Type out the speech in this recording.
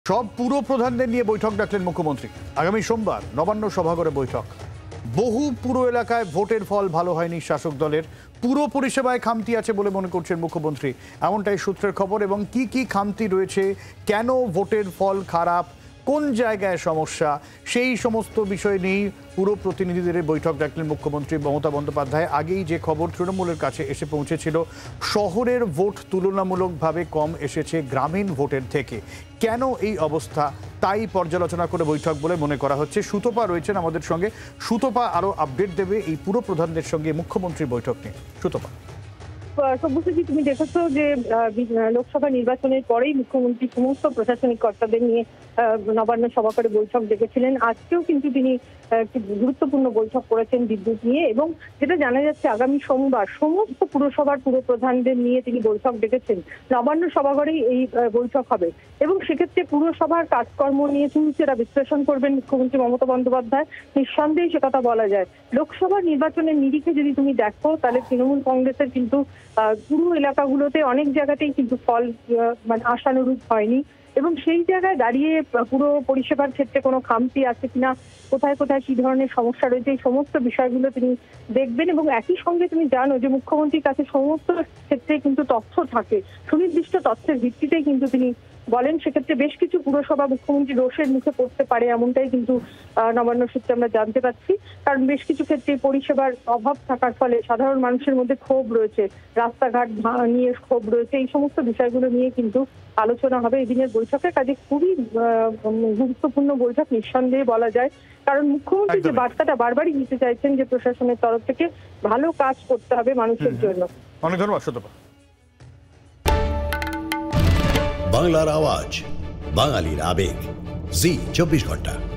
সব পুর প্রধানদের নিয়ে বৈঠক ডাকলেন মুখ্যমন্ত্রী। আগামী সোমবার নবান্ন সভাঘরে বৈঠক। বহু পুর এলাকায় ভোটের ফল ভালো হয়নি শাসক দলের, পুর পরিষেবায় খামতি আছে বলে মনে করছেন মুখ্যমন্ত্রী। এমনটাই সূত্রের খবর। এবং কি কি খামতি রয়েছে, কেন ভোটের ফল খারাপ, কোন জায়গায় সমস্যা, সেই সমস্ত বিষয় নিয়ে পুরো প্রতিনিধিদের বৈঠক ডাকলেন মুখ্যমন্ত্রী মমতা বন্দ্যোপাধ্যায়। আগেই যে খবর তৃণমূলের কাছে এসে পৌঁছেছিল, শহরের ভোট তুলনামূলকভাবে কম এসেছে গ্রামীণ ভোটের থেকে। কেন এই অবস্থা, তাই পর্যালোচনা করে বৈঠক বলে মনে করা হচ্ছে। সুতপা রয়েছেন আমাদের সঙ্গে। সুতপা আরো আপডেট দেবে এই পুরো প্রধানদের সঙ্গে মুখ্যমন্ত্রীর বৈঠক নিয়ে। সুতপা, সব্যসাচী, তুমি দেখেছো যে লোকসভা নির্বাচনের পরেই মুখ্যমন্ত্রী সমস্ত প্রশাসনিক কর্তাদের নিয়ে নবান্ন সভাঘরে বৈঠক ডেকেছিলেন। আজকেও কিন্তু তিনি একটি গুরুত্বপূর্ণ বৈঠক করেছেন বিদ্যুৎ নিয়ে, এবং যেটা জানা যাচ্ছে আগামী সোমবার সমস্ত পুরসভার পুরপ্রধানদের নিয়ে তিনি বৈঠক ডেকেছেন। নবান্ন সভাঘরেই এই বৈঠক হবে এবং সেক্ষেত্রে পুরসভার কাজকর্ম নিয়ে চুলচেরা বিশ্লেষণ করবেন মুখ্যমন্ত্রী মমতা বন্দ্যোপাধ্যায়। নিঃসন্দেহে সে কথা বলা যায়। লোকসভা নির্বাচনের নিরিখে যদি তুমি দেখো, তাহলে তৃণমূল কংগ্রেসের কিন্তু পুরো এলাকাগুলোতে অনেক জায়গাতেই কিন্তু ফল মানে আশানুরূপ হয়নি, এবং সেই জায়গায় দাঁড়িয়ে পুরো পরিষেবার ক্ষেত্রে কোনো খামতি আছে কিনা, কোথায় কোথায় কি ধরনের সমস্যা রয়েছে, এই সমস্ত বিষয়গুলো তিনি দেখবেন। এবং একই সঙ্গে তুমি জানো যে মুখ্যমন্ত্রীর কাছে সমস্ত ক্ষেত্রে কিন্তু তথ্য থাকে, সুনির্দিষ্ট তথ্যের ভিত্তিতে কিন্তু তিনি বলেন। সেক্ষেত্রে বেশ কিছু পুরসভা মুখ্যমন্ত্রী রোষের মুখে পড়তে পারে, এমনটাই কিন্তু নবান্ন সূত্রে আমরা জানতে পারছি। কারণ বেশ কিছু ক্ষেত্রে পরিষেবার অভাব থাকার ফলে সাধারণ মানুষের মধ্যে ক্ষোভ রয়েছে, রাস্তাঘাট নিয়ে ক্ষোভ রয়েছে। এই সমস্ত বিষয়গুলো নিয়ে কিন্তু আলোচনা হবে এই দিনের বৈঠকে। কাজে খুবই গুরুত্বপূর্ণ বৈঠক নিঃসন্দেহে বলা যায়। কারণ মুখ্যমন্ত্রী যে বার্তাটা বারবারই দিতে চাইছেন যে প্রশাসনের তরফ থেকে ভালো কাজ করতে হবে মানুষের জন্য। অনেক ধন্যবাদ সুতপা। বাংলার আওয়াজ, বাঙালির আবেগ, জি 24 ঘন্টা।